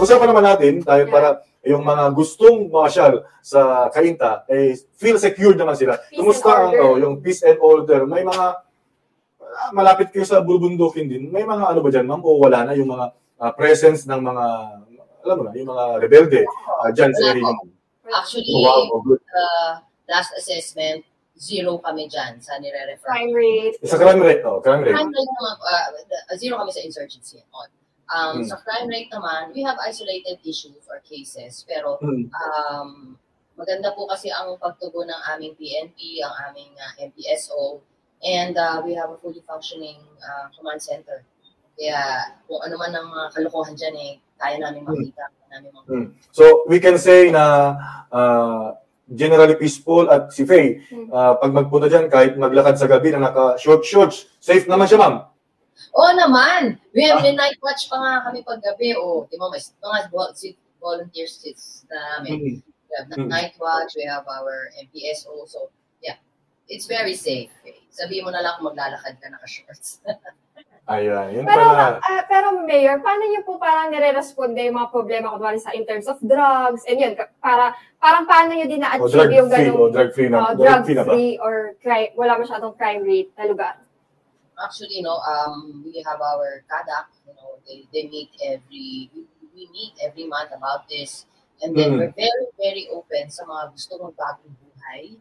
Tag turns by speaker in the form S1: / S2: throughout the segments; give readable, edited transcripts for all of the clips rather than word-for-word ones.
S1: pag-usapan naman natin tayo para yung mga gustong mamasyal sa Cainta, feel secure naman sila. Kumusta yung peace and order? May mga malapit kayo sa bulubundukin din. May mga ano ba dyan, ma'am? O wala na yung mga presence ng mga, alam mo na, yung mga rebelde dyan sa area?
S2: Actually, last assessment, 0 kami dyan sa nire-refer.
S3: Crime rate.
S1: Sa crime rate, crime rate.
S2: Crime rate naman, 0 kami sa insurgency. Sa crime rate naman, we have isolated issues or cases, pero maganda po kasi ang pagtugon ng aming PNP, ang aming MPSO, and we have a fully functioning command center. Kaya kung ano man ang mga kalokohan dyan, kaya namin makita.
S1: So, we can say na generally peaceful at si Faye, pag magpunta dyan, kahit maglakad sa gabi na naka-short shorts, safe naman siya, ma'am?
S2: Oo naman! We have night watch pa nga kami pag gabi. Di ba, may mga volunteers namin. We have night watch, we have our MPSO. So, yeah, it's very safe. Sabihin mo na lang kung maglalakad ka naka-shorts.
S1: Ayun,
S3: pero Mayor, paano niyo po parang nire-responde yung mga problema kunwari sa in terms of drugs, and yun, parang paano niyo din na-achieve yung ganung drug-free or wala masyadong crime rate na lugar?
S2: Actually, we have our CADAC, they meet we meet every month about this, and then we're very, very open sa mga gusto mong bagong buhay.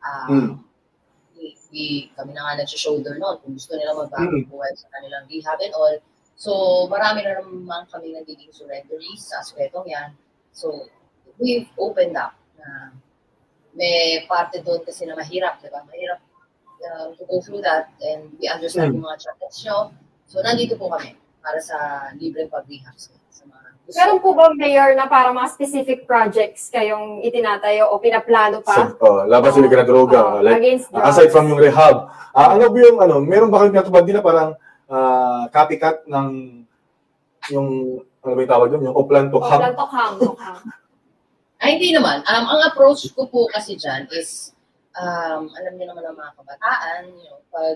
S2: Kami na nga nag-shoulder noon kung gusto nila magbagong buhay sa kanilang rehab and all. So, marami na naman kami nagiging surrenderies sa aspetong yan. So, we've opened up na may parte doon kasi na mahirap, diba? Mahirap to go through that, and we understand yung mga challenge nyo. So, nandito po kami para sa libreng pag-rehab sa mga gusto.
S3: Meron po ba, Mayor, na para mga specific projects kayong itinatayo o pinaplano pa?
S1: Laban sa liga na droga. Aside from yung rehab. Ano ba yung, meron ba kayong natubad din na parang copycat ng yung, ano ba yung tawag doon? Yung Oplan Tokhang?
S3: Oplan Tokhang.
S2: Ay, hindi naman. Ang approach ko po kasi dyan is, alam niyo naman ang mga kabataan, pag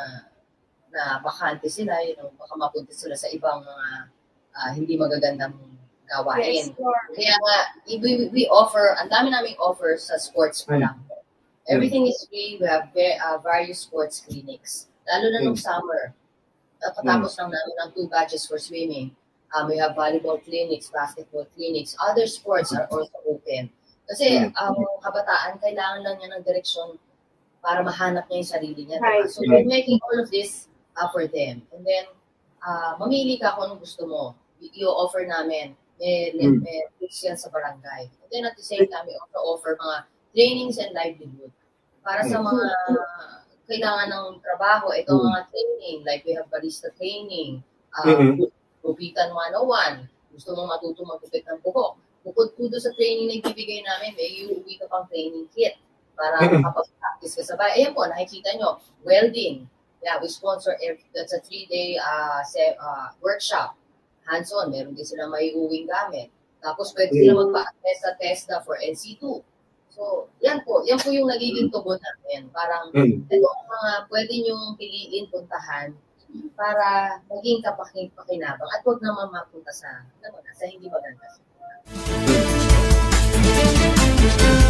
S2: na bakante sila, baka mapunta sila sa ibang mga hindi magagandang gawain.
S3: Yes, sure.
S2: Kaya nga, we offer, ang dami naming offer sa sports pa lang. Everything is free. We have various sports clinics. Lalo na nung summer. Katapos lang namin ng 2 batches for swimming. We have volleyball clinics, basketball clinics. Other sports are also open. Kasi ang kabataan, kailangan lang niya ng direksyon para mahanap niya yung sarili niya. Right. So we're making all of this for them. And then, mamili ka kung anong gusto mo. I-offer namin. May tips yan sa barangay. And then at the same time, we also offer mga trainings and livelihood. Para sa mga kailangan ng trabaho, ito mga training. Like we have barista training, Gupitan 101. Gusto mong matuto magupit ng buhok. Bukod po doon sa training na ibibigay namin, may iuwi ka pang training kit para makapag-practice ka sa bahay. Ayan po, nakikita nyo, welding. Yeah, we sponsor, that's a 3-day workshop. Hands-on, meron din sila may uwing gamit. Tapos pwede sila magpa-test sa TESDA for NC2. So, yan po yung nagiging tugon natin. Parang, ito ang mga pwede nyong piliin, puntahan, para maging kapakinabang at huwag naman mapunta sa hindi maganda.